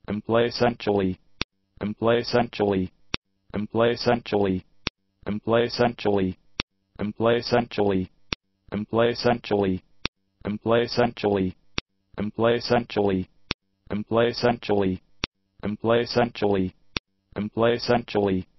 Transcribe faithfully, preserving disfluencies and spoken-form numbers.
complacentially, complacentially, complacentially, complacentially, complacentially, complacentially, complacentially, complacentially, complacentially, complacentially, complacentially,